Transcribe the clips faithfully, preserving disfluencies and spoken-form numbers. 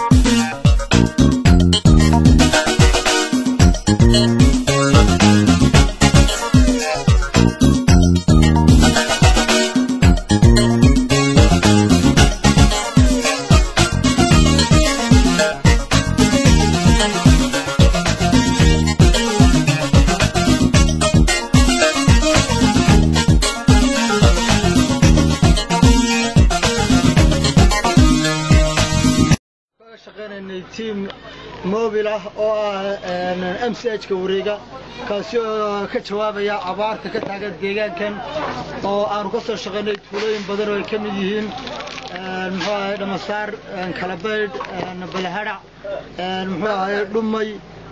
شغالين تيم موبيله oo M C H ka wareega kaasi oo ka jawaabaya abaarta ka taagan deegaankan oo aan ka soo shaqeynay tuulooyin badan oo ay ka mid yihiin muxuu ahaay Dhamasaar kala bayd balahara muxuu ahaay dhumay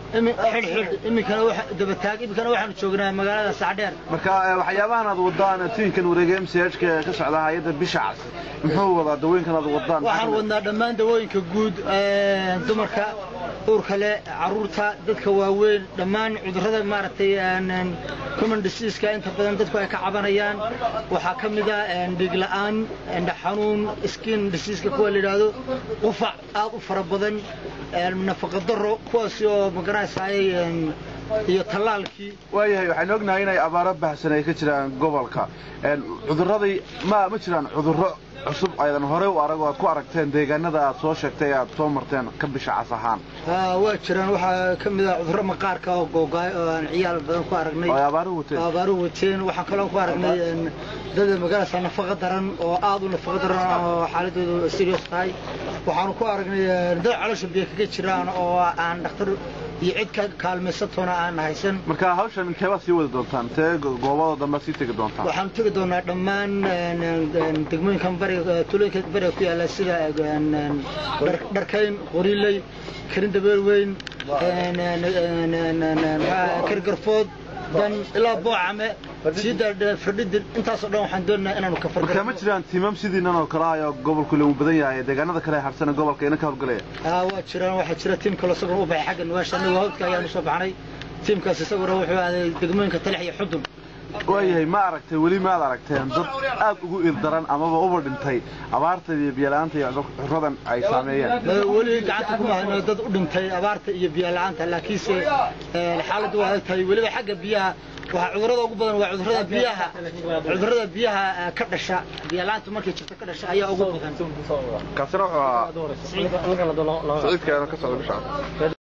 imikana waxa daba taag imikana waxaan joognaa magaalada Sacdheer marka waxyaabahan aad wadaan tiinkan wareega M C H ka ka socda hay'adda bishaas muxuu wada dawooyinkan aad wadaan waxaan wadnaa dhammaan dawooyinka guud ee dumarka uurka leh caruurta dadka waaweyn dhammaan cudurrada maaragtay aan common disease ka inta badan dadku ay ka cabanayaan waxa kamid ah dhiig la'aan indha xanuun skin disease ka kuwa la yiraahdo qufac aad u fara badan nafaqo darro kuwaas oo magaraasay iyo talaalkii waayahay waxaan ognahay inay abaaro baahsan ay ka jiraan gobolka cudurradii ma ma jiraan cudurro cusub aydan hore u arag oo ku aragteen deegaanada aad soo sheegtay aad soo marteen ka bishaas ahaan aa waa jiraan waxa kamid ah cudurro maqaarka oo googaay oo aan ciyaal badan ku aragnay oo abaaro wateen abaaro wateen waxa kale oo ku aragnay dad magaalada nafaqo daran oo aad u nafaqo daran oo xaaladoodu serious tahay waxaan ku aragnay dad caloosha biyo kaga jiraan oo aan dhakhtar iyo cid ka kaalmeysatona aan haysan marka hawshan inteeba sii wada doontaan tee goobada dambe sii tagi doontaan waxaan tagi doonaa dhammaan degmooyinkan bariga tuulooyinka bariga ku yaala sida dharkayn qoriley karin dabeel weyn kargarfood dan ilaa boocame sida fadhid intaas oo dhan waxaan doonaynaa inaanu ka fargano kama jiraan tiimam sidiinan oo kala ah gobolku leeyahay badan yahay deegaanada kale harsan gobolka inay ka hawlgalaya aa waa jiraan waxa jira tiim kale soo u baxay xagga nuwaashan iyo hawdka ayaan soo baxnay tiimkaas isaguna wuxuu aaday degmooyinka Talix iyo Xudun waayahay ma aragtay wali ma aragteen dad aad ugu ildaran amaba uba dhintay abaarta iyo biyo la'aanta iyo cudurradan ay saameeyeen wali gacanta kuma hayno dad u dhintay abaarta iyo biyo la'aanta laakiinse xaaladdu waa ay tahay waliba xagga biyaha waxa cudurrada ugu badan waa cudurrada biyaha cudurrada biyaha ka dhasha biyo la'aanta markay jirto ka dhasha ayaa ugu badan kaasina waa Saciid ka soo bishaa